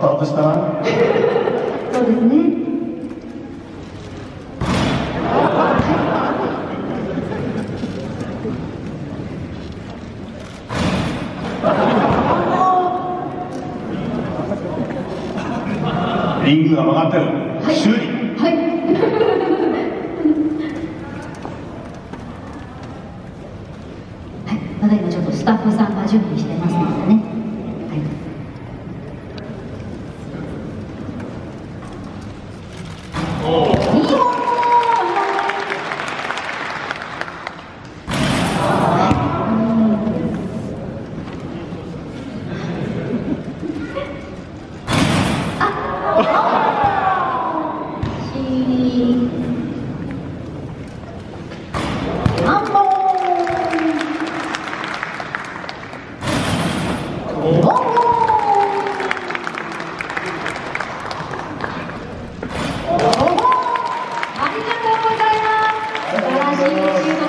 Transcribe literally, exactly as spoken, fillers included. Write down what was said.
タートしたな。 そうですね。 リングが曲がってる。 はい、 修理。 はい。はい、ただいまちょっとスタッフさんが準備してますのでね。はい。おお。ありがとうございます。素晴らしい。